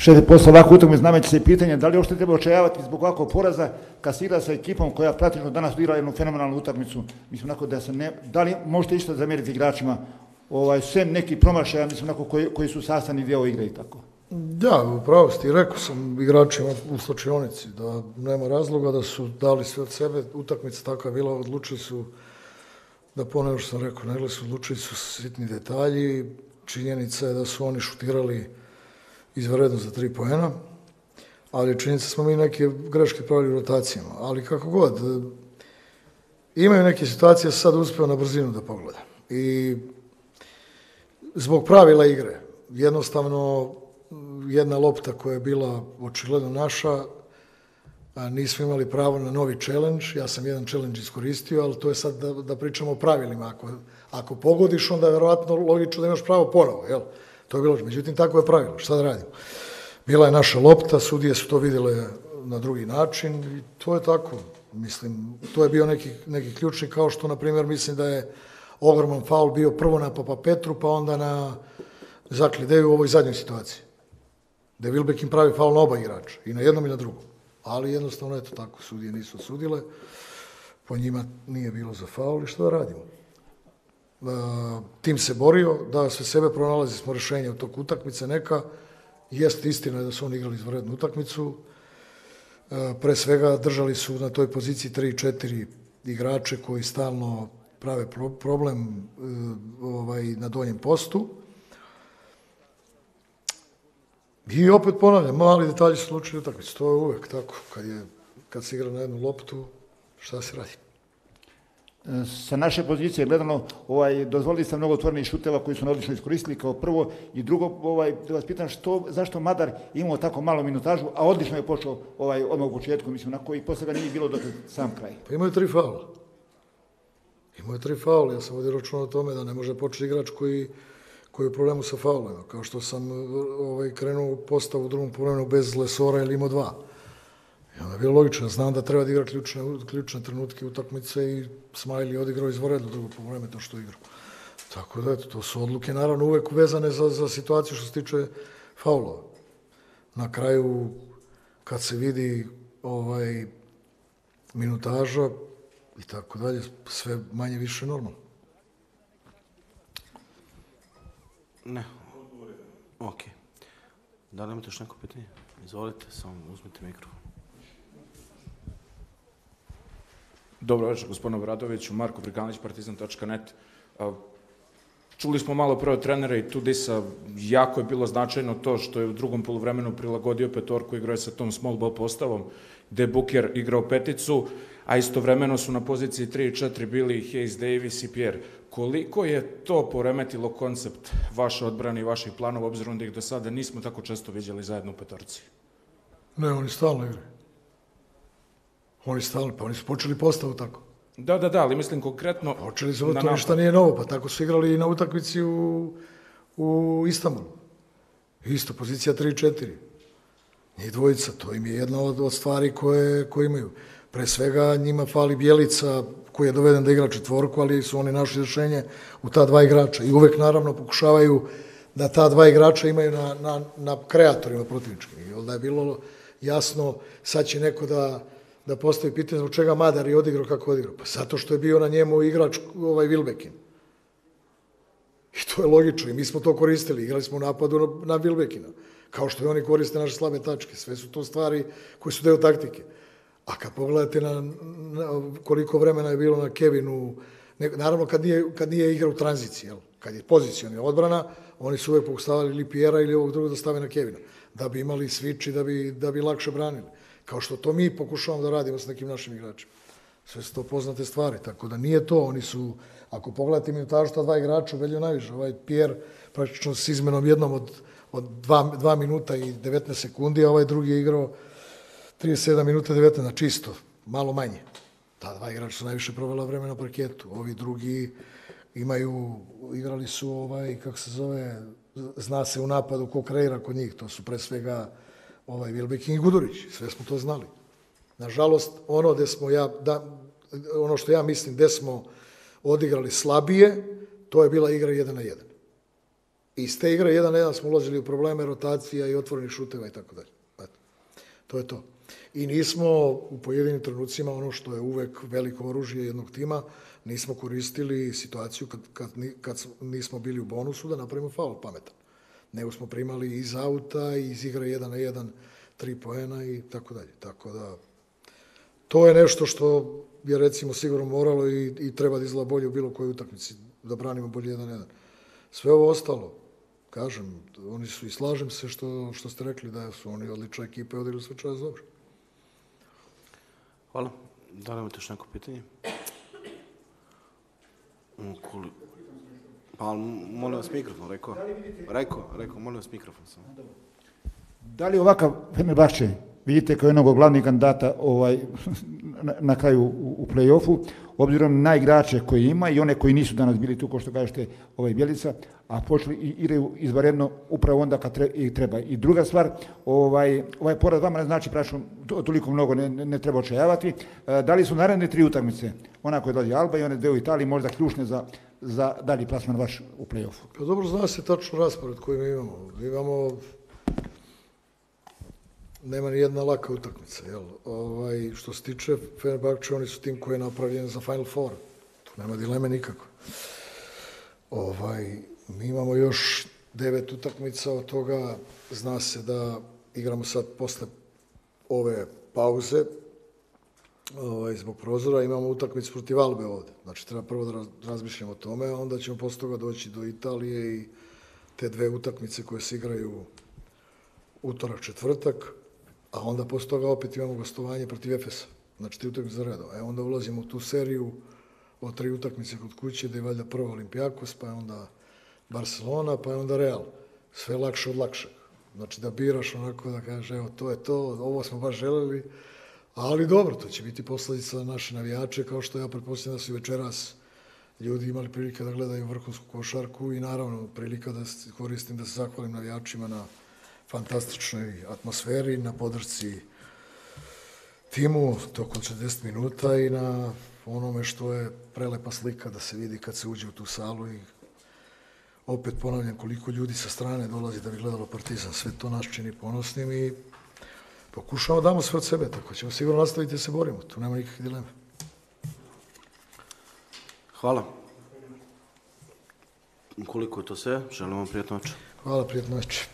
Šef, posle ovako utakmice nameće se pitanje da li uopšte treba očajavati zbog ovakvog poraza kad se igra sa ekipom koja praktično danas igra jednu fenomenalnu utakmicu. Mislim onako da se ne... Da li možete isto zamjeriti igračima sem neki promašaja, mislim onako koji su sastavni dio igre i tako? Da, upravo ste, rekao sam igračima u slačionici da nema razloga da su dali sve od sebe, utakmica takva je bila, odlučili su da ponovno što sam rekao, odlučili su sitni detalji, činjenica je da su oni šutirali izvanredno za 3 poena, ali činjenica smo mi neke greške pravili u rotacijama, ali kako god, imaju neke situacije, sad uspeo na brzinu da pogleda. I zbog pravila igre, jednostavno jedna lopta koja je bila očigledno naša, nismo imali pravo na novi challenge, ja sam jedan challenge iskoristio, ali to je sad da pričamo o pravilima. Ako pogodiš, onda je verovatno logično da imaš pravo ponovo, jel? To je bilo, međutim, tako je pravilo, šta da radimo? Bila je naša lopta, sudije su to vidjele na drugi način i to je tako. Mislim, to je bio neki ključni, kao što, na primjer, mislim da je ogroman faul bio prvo na Papa Petru, pa onda na Zaklideju u ovoj zadnjoj situaciji. Da je Wilbekin pravi faul na oba igrača, i na jednom i na drugom. Ali jednostavno, eto tako, sudije nisu sudile, po njima nije bilo za faul i što da radimo? Tim se borio, da sve sebe pronalazi smo rješenje od tog utakmice neka. Jest istina da su oni igrali izvanrednu utakmicu. Pre svega držali su na toj poziciji 3-4 igrače koji stalno prave problem na donjem postu. I opet ponavljam, mali detalji su slučili utakmicu. To je uvek tako. Kad se igra na jednu loptu, šta se radi? Sa naše pozicije gledano, dozvolili ste mnogo otvorenih šuteva koji su odlično iskoristili kao prvo i drugo, da vas pitam zašto Madar imao tako malo minutažu, a odlično je počeo odmah u početku, mislim, na koji posle ga nije bilo do sam kraj. Pa imaju 3 faula. Ja sam ovdje računao o tome da ne može početi igrač koji je u problemu sa faulima, kao što sam krenuo u postavu u drugom polovremenu bez Lesora ili imao 2. I onda je bilo logično, znam da treba da igra ključne trenutke utakmice i Smajli je odigrao izvanredno drugo polovreme to što igrao. Tako da, eto, to su odluke naravno uvek vezane za situaciju što se tiče faulova. Na kraju, kad se vidi minutaža i tako dalje, sve manje više normalno. Ne. Ok. Da li imate još neko pitanje? Izvolite, samo uzmite mikrofon. Dobro večer, gospodine Obradoviću, Marko Briganović, partizan.net. Čuli smo malo pre od trenera i Tudisa, jako je bilo značajno to što je u drugom poluvremenu prilagodio petorku, igrao je sa tom small ball postavom, gde je Booker igrao peticu, a istovremeno su na poziciji 3 i 4 bili Hayes Davis i Pierre. Koliko je to poremetilo koncept vaše odbrane i vaših planova, obzirom da ih do sada nismo tako često vidjeli zajedno u petorci? Ne, oni stalno igraju. Oni su počeli postavu tako. Da, ali mislim konkretno... Počeli su, to ništa nije novo, pa tako su igrali i na utakmici u Istanbulu. Isto, pozicija 3-4. Njih dvojica, to im je jedna od stvari koje imaju. Pre svega njima fali Bjelica, koji je doveden da igra četvorku, ali su oni našli rješenje u ta 2 igrača. I uvek, naravno, pokušavaju da ta 2 igrača imaju na kreatorima protivničkim. I onda je bilo jasno, sad će neko da postavi pitanje zbog čega Madar je odigrao kako odigrao. Pa zato što je bio na njemu igrač Wilbekin. I to je logično. I mi smo to koristili. Igrali smo u napadu na Wilbekina. Kao što i oni koriste naše slabe tačke. Sve su to stvari koje su deo taktike. A kad pogledate koliko vremena je bilo na Kevinu, naravno kad nije igra u tranziciji, kad je pozicijona odbrana, oni su uvek pokušavali ili Pijera ili ovog drugog da stave na Kevina, da bi imali switch i da bi lakše branili. Kao što to mi pokušavamo da radimo s nekim našim igračima. Sve su to poznate stvari, tako da nije to. Oni su, ako pogledate minutažu, ta 2 igrača ubedljivo najviše. Pierre praktično s izmenom jednom od 2 minuta i 19 sekundi, a ovaj drugi je igrao 37 minuta 19, na čisto, malo manje. Ta 2 igrača su najviše provela vremena na parketu. Ovi drugi igrali su, kako se zove, zna se u napadu ko kreira kod njih. To su pre svega Wilbekin i Gudurić. Sve smo to znali. Nažalost, ono što ja mislim gde smo odigrali slabije, to je bila igra 1 na 1. I iz te igre 1-1 smo ulazili u probleme rotacija i otvorenih šuteva i tako dalje. To je to. I nismo u pojedinim trenucima, ono što je uvek veliko oružje jednog tima, nismo koristili situaciju kad nismo bili u bonusu da napravimo faul pametan. Nego smo primali iz auta, iz igre 1-1, 3 poena i tako dalje. Tako da, to je nešto što je recimo sigurno moralo i treba da izgleda bolje u bilo kojoj utakmici, da branimo bolje 1-1. Sve ovo ostalo, kažem, oni su i slažem se što ste rekli da su oni odlična ekipa i odigrali sve čas dobro. Hvala. Da li imate još neko pitanje? Pa, molim vas mikrofon, rekao, molim vas mikrofon samo. Da li ovakav Fenerbahče vidite kao jednog od glavnih kandidata na kraju u play-offu, obzirom na igrače koji ima i one koji nisu danas bili tu, kao što kažete, Bjelica, a počeli igraju izvanredno upravo onda kad treba. I druga stvar, ovaj poraz vama ne znači prašno toliko mnogo, ne treba očajavati. Da li su naredne 3 utakmice, ona koja dolazi Alba i one 2 u Italiji, možda ključne za dalji plasman vaš u play-offu? Pa dobro, zna se tačno raspored koji mi imamo. Nema ni jedna laka utakmica, jel? Što se tiče Fenerbahče, oni su tim koji je napravljen za Final Four. Tu nema dileme nikako. Mi imamo još 9 utakmica, od toga zna se da igramo sad posle ove pauze, zbog prozora, imamo utakmicu protiv Albe ovde. Znači, treba prvo da razmišljamo o tome, a onda ćemo posle toga doći do Italije i te 2 utakmice koje se igraju utorak, četvrtak, a onda posle toga opet imamo gostovanje protiv Efesa. Znači, 3 utakmice za redom. Onda ulazimo u tu seriju od 3 utakmice kod kuće, da je valjda prvo Olimpijakos, pa je onda Barcelona, pa je onda Real. Sve lakše od lakšeg. Znači, da biraš onako da kažeš, evo, to je to, ovo smo baš želeli, ali dobro, to će biti posledica za naše navijače, kao što ja pretpostavljam da su večeras ljudi imali prilike da gledaju vrhunsku košarku i naravno prilika da koristim da se zahvalim navijačima na fantastičnoj atmosferi, na podršci timu tokom 40 minuta i na onome što je prelepa slika da se vidi kad se uđe u tu salu i opet ponavljam koliko ljudi sa strane dolazi da bi gledalo Partizan. Sve to nas čini ponosnim i pokušamo damo sve od sebe, tako ćemo sigurno nastaviti da se borimo. Tu nema nikakve dileme. Hvala. Ukoliko je to sve, želim vam prijatnu večer. Hvala, prijatnu večer.